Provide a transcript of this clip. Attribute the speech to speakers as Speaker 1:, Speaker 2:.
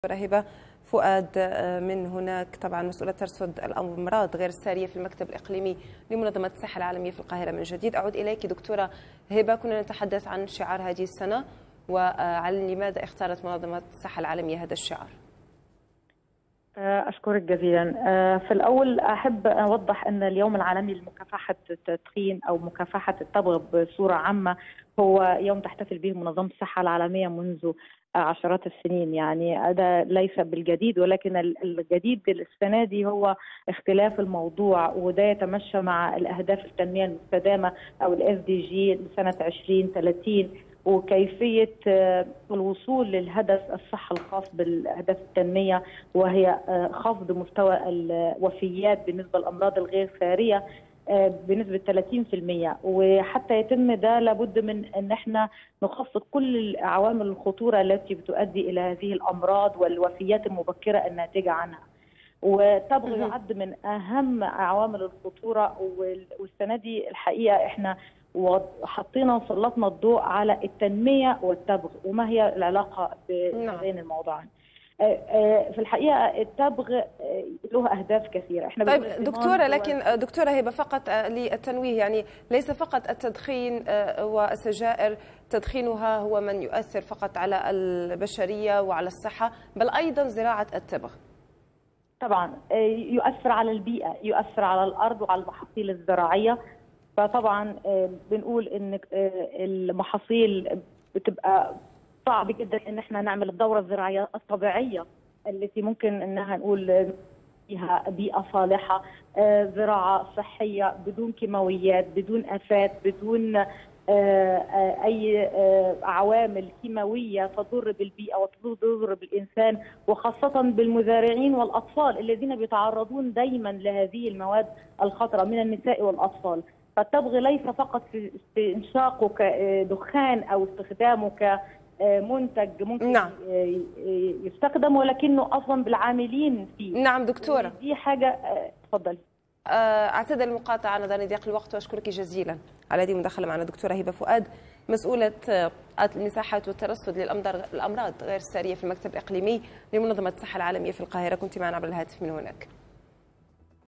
Speaker 1: هبة فؤاد من هناك طبعا مسؤولة ترصد الأمراض غير السارية في المكتب الإقليمي لمنظمة الصحة العالمية في القاهرة. من جديد أعود إليك دكتورة هبة، كنا نتحدث عن شعار هذه السنة وعن لماذا اختارت منظمة الصحة العالمية هذا الشعار.
Speaker 2: أشكرك جزيلا. في الأول أحب أوضح أن اليوم العالمي لمكافحة التدخين أو مكافحة التبغ بصورة عامة هو يوم تحتفل به منظمة الصحة العالمية منذ عشرات السنين. يعني هذا ليس بالجديد، ولكن الجديد السنة دي هو اختلاف الموضوع، وده يتمشى مع الأهداف التنمية المستدامة أو الSDG لسنة 2030 وكيفية الوصول للهدف الصحة الخاص بالأهداف التنمية، وهي خفض مستوى الوفيات بالنسبة للأمراض الغير سارية بنسبة 30%. وحتى يتم ده لابد من أن احنا نخفض كل عوامل الخطورة التي بتؤدي إلى هذه الأمراض والوفيات المبكرة الناتجة عنها. والتبغ يعد من أهم عوامل الخطورة، والسنة دي الحقيقة احنا وحطينا وسلطنا الضوء على التنمية والتبغ وما هي العلاقة بين الموضوعين. في الحقيقة التبغ له أهداف كثيرة. احنا
Speaker 1: طيب دكتورة، لكن دكتورة هبة فقط للتنويه، يعني ليس فقط التدخين والسجائر تدخينها هو من يؤثر فقط على البشرية وعلى الصحة، بل أيضا زراعة التبغ.
Speaker 2: طبعا يؤثر على البيئة، يؤثر على الأرض وعلى المحاصيل الزراعية. فطبعا بنقول ان المحاصيل بتبقى صعب جدا ان احنا نعمل الدوره الزراعيه الطبيعيه التي ممكن انها نقول فيها بيئه صالحه، زراعه صحيه بدون كيماويات، بدون افات، بدون اي عوامل كيماويه تضر بالبيئه وتضر بالانسان، وخاصه بالمزارعين والاطفال الذين بيتعرضون دايما لهذه المواد الخطره من النساء والاطفال. فالتبغ ليس فقط في انشاقه كدخان او استخدامه كمنتج ممكن يستخدم، ولكنه اصلا بالعاملين فيه.
Speaker 1: نعم دكتوره،
Speaker 2: دي حاجه. اتفضلي.
Speaker 1: اعتذر المقاطعه نظرا لضيق الوقت، واشكرك جزيلا على هذه المداخله معنا. دكتوره هبه فؤاد مسؤوله المساحات والترصد للامراض غير الساريه في المكتب الاقليمي لمنظمه الصحه العالميه في القاهره، كنت معنا عبر الهاتف من هناك.